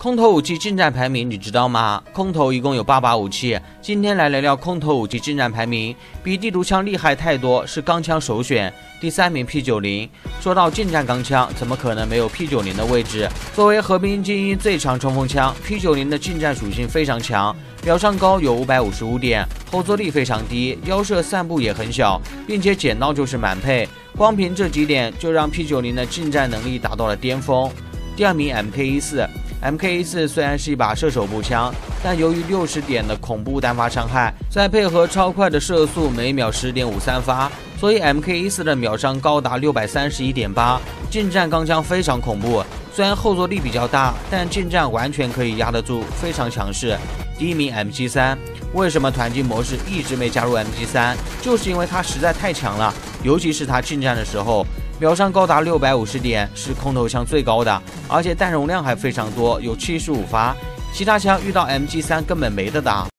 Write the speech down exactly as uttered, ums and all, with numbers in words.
空投武器近战排名你知道吗？空投一共有八把武器，今天来聊聊空投武器近战排名，比地图枪厉害太多，是钢枪首选。第三名 P 九十。说到近战钢枪，怎么可能没有 P 九十 的位置？作为和平精英最强冲锋枪 ，P 九十 的近战属性非常强，秒伤高有五百五十五点，后坐力非常低，腰射散步也很小，并且捡到就是满配。光凭这几点就让 P 九十 的近战能力达到了巅峰。第二名 M K 十四。M K 十四 虽然是一把射手步枪，但由于六十点的恐怖单发伤害，再配合超快的射速，每秒 十点五三发，所以 M K 十四 的秒伤高达 六百三十一点八， 近战钢枪非常恐怖。虽然后坐力比较大，但近战完全可以压得住，非常强势。第一名 M G 三。为什么团进模式一直没加入 M G 三？ 就是因为它实在太强了，尤其是它近战的时候，秒伤高达六百五十点，是空投枪最高的，而且弹容量还非常多，有七十五发，其他枪遇到 M G 三根本没得打。